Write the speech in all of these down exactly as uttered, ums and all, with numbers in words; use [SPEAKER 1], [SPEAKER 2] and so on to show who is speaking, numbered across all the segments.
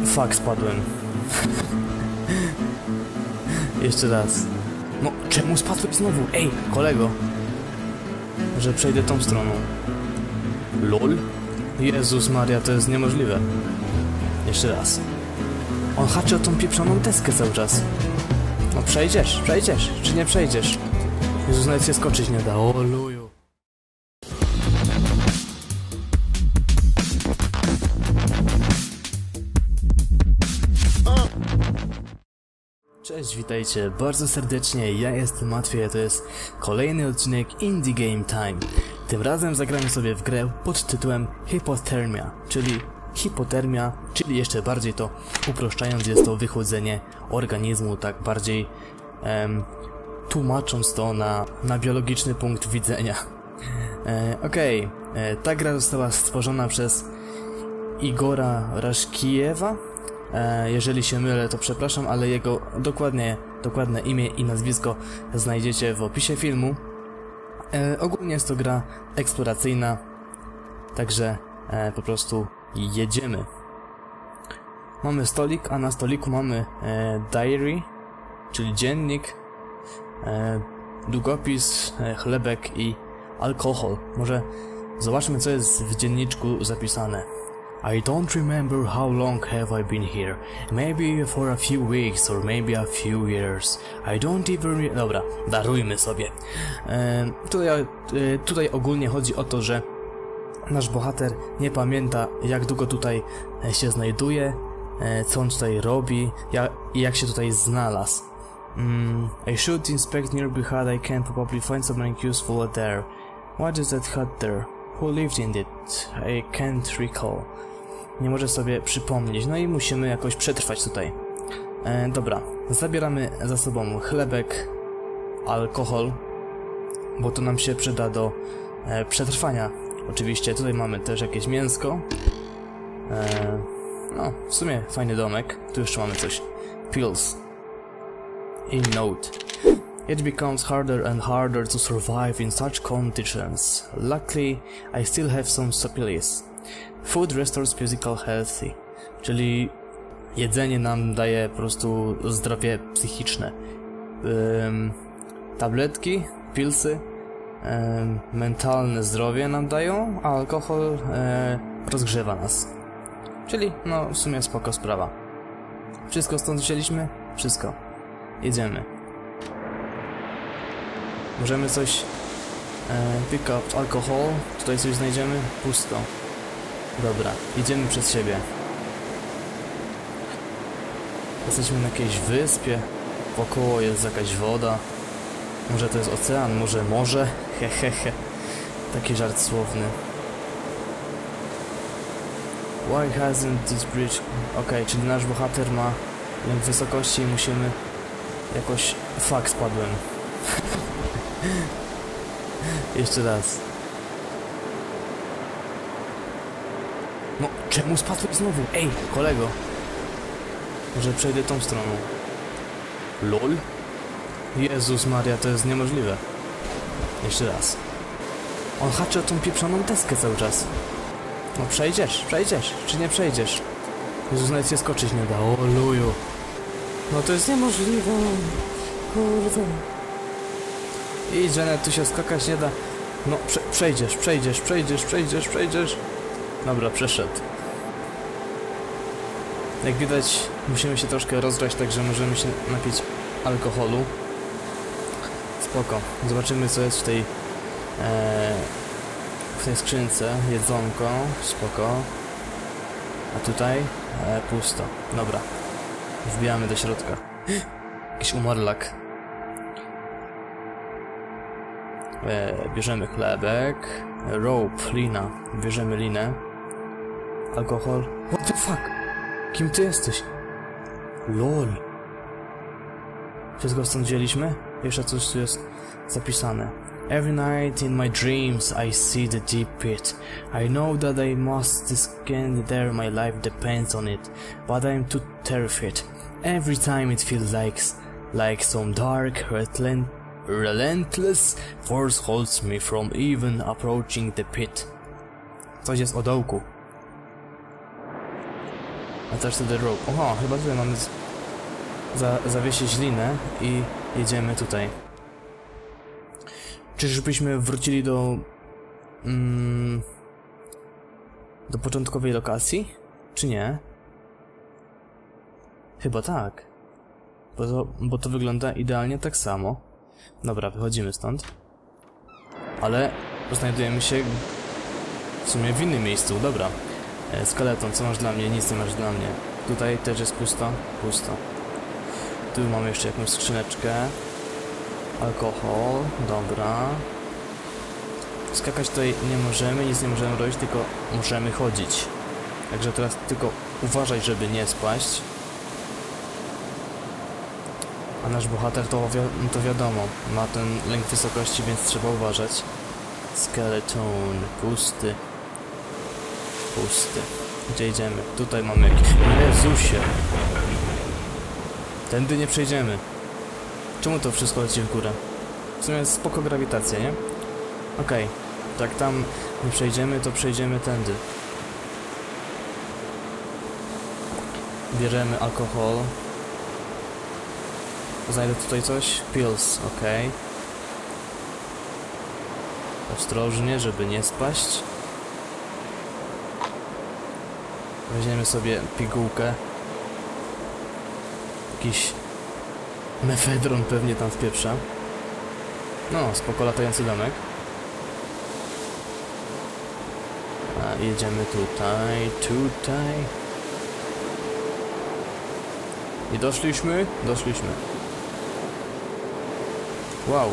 [SPEAKER 1] Fuck, spadłem. Jeszcze raz. No, czemu spadłem znowu? Ej, kolego. Że przejdę tą stroną. Lol? Jezus Maria, to jest niemożliwe. Jeszcze raz. On haczy o tą pieprzoną deskę cały czas. No przejdziesz, przejdziesz, czy nie przejdziesz? Jezus, nawet się skoczyć nie da, o luju. Cześć, witajcie bardzo serdecznie, ja jestem Matwiej, a to jest kolejny odcinek Indie Game Time. Tym razem zagramy sobie w grę pod tytułem Hypothermia, czyli hipotermia, czyli jeszcze bardziej to uproszczając, jest to wychłodzenie organizmu, tak bardziej em, tłumacząc to na, na biologiczny punkt widzenia. E, Okej, okay. e, ta gra została stworzona przez Igora Rashkijewa. E, jeżeli się mylę, to przepraszam, ale jego dokładnie, dokładne imię i nazwisko znajdziecie w opisie filmu. E, ogólnie jest to gra eksploracyjna, także e, po prostu jedziemy. Mamy stolik, a na stoliku mamy e, diary, czyli dziennik, e, długopis, e, chlebek i alkohol. Może zobaczmy, co jest w dzienniczku zapisane. I don't remember how long have I been here. Maybe for a few weeks or maybe a few years. I don't even... Dobra, darujmy sobie. E, tutaj, e, tutaj ogólnie chodzi o to, że nasz bohater nie pamięta, jak długo tutaj się znajduje, e, co on tutaj robi jak, i jak się tutaj znalazł. Mm, I should inspect nearby hut. I can probably find something useful there. What is that hut there? Who lived in it? I can't recall. Nie może sobie przypomnieć, no i musimy jakoś przetrwać tutaj. E, dobra, zabieramy za sobą chlebek, alkohol, bo to nam się przyda do e, przetrwania. Oczywiście tutaj mamy też jakieś mięsko. E, no, w sumie fajny domek. Tu jeszcze mamy coś. Pills. In note. It becomes harder and harder to survive in such conditions. Luckily, I still have some supplies. Food restores physical healthy. Czyli jedzenie nam daje po prostu zdrowie psychiczne. Um, tabletki, pilsy, um, mentalne zdrowie nam dają, a alkohol um, rozgrzewa nas. Czyli, no, w sumie spoko sprawa. Wszystko stąd wzięliśmy? Wszystko. Jedziemy. Możemy coś... E, pick up alkohol. Tutaj coś znajdziemy? Pusto. Dobra, idziemy przez siebie. Jesteśmy na jakiejś wyspie. Wokoło jest jakaś woda. Może to jest ocean, może morze? Hehehe. Taki żart słowny. Why hasn't this bridge... Okej, okay, czyli nasz bohater ma lęk wysokości i musimy jakoś... Fuck, spadłem. Jeszcze raz. No, czemu spadłem znowu? Ej, kolego. Może przejdę tą stroną. Lol? Jezus Maria, to jest niemożliwe. Jeszcze raz. On haczy o tą pieprzoną deskę cały czas. No przejdziesz, przejdziesz, czy nie przejdziesz? Jezus, nawet się skoczyć nie da, o luju. No to jest niemożliwe. Kurde. I Janet, tu się skakać nie da. No prze przejdziesz, przejdziesz, przejdziesz, przejdziesz, przejdziesz. Dobra, przeszedł. Jak widać, musimy się troszkę rozgrać, także możemy się napić alkoholu. Spoko. Zobaczymy, co jest w tej ee, w tej skrzynce. Jedzonko. Spoko. A tutaj e, pusto. Dobra. Wbijamy do środka. Jakiś umarlak. E, bierzemy chlebek. Rope, lina. Bierzemy linę. Alkohol. What the fuck? Kim ty jesteś? Lol. Wszystko stąd wzięliśmy? Jeszcze coś tu jest zapisane. Every night in my dreams I see the deep pit. I know that I must escape there, my life depends on it. But I'm too terrified. Every time it feels like, like some dark, relent relentless force holds me from even approaching the pit. Coś jest o dołku. Attach to the rope. Oho, chyba tutaj mamy z... za zawiesić linę i jedziemy tutaj. Czyżbyśmy wrócili do... Mm, do początkowej lokacji? Czy nie? Chyba tak. Bo to, bo to wygląda idealnie tak samo. Dobra, wychodzimy stąd. Ale znajdujemy się w sumie w innym miejscu. Dobra. E, skeleton, co masz dla mnie? Nic nie masz dla mnie. Tutaj też jest pusto? Pusto. Tu mamy jeszcze jakąś skrzyneczkę. Alkohol. Dobra. Skakać tutaj nie możemy, nic nie możemy robić, tylko możemy chodzić. Także teraz tylko uważaj, żeby nie spaść. A nasz bohater to, wi to wiadomo, ma ten lęk wysokości, więc trzeba uważać. Skeleton, pusty. Pusty. Gdzie idziemy? Tutaj mamy jakiś... Jezusie! Tędy nie przejdziemy. Czemu to wszystko leci w górę? W sumie jest spoko grawitacja, nie? Okej. Okay. Jak tam nie przejdziemy, to przejdziemy tędy. Bierzemy alkohol. Znajdę tutaj coś? Pills, okej. Okay. Ostrożnie, żeby nie spaść. Weźmiemy sobie pigułkę. Jakiś mefedron pewnie tam wpieprza. No, spoko latający domek. A jedziemy tutaj, tutaj. I doszliśmy? Doszliśmy. Wow.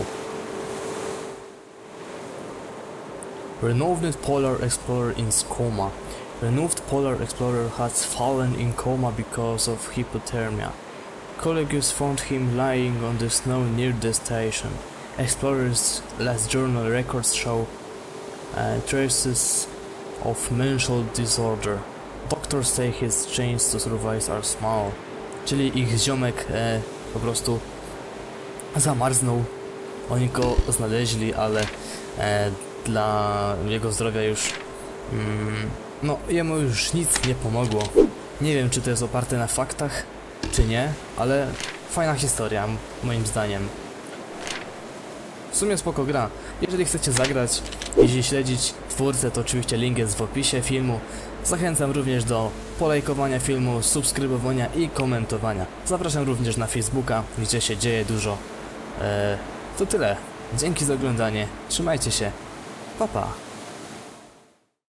[SPEAKER 1] Renowned Polar Explorer in coma. Renowned Polar Explorer has fallen in coma because of hypothermia. Colleagues found him lying on the snow near the station. Explorers' last journal records show uh, traces of mental disorder. Doctors say his chances to survive are small. Czyli ich ziomek e, po prostu zamarznął. Oni go znaleźli, ale e, dla jego zdrowia już mm, no jemu już nic nie pomogło. Nie wiem, czy to jest oparte na faktach, czy nie, ale fajna historia, moim zdaniem. W sumie spoko gra. Jeżeli chcecie zagrać i śledzić twórcę, to oczywiście link jest w opisie filmu. Zachęcam również do polajkowania filmu, subskrybowania i komentowania. Zapraszam również na Facebooka, gdzie się dzieje dużo. Eee, to tyle. Dzięki za oglądanie. Trzymajcie się. Pa, pa.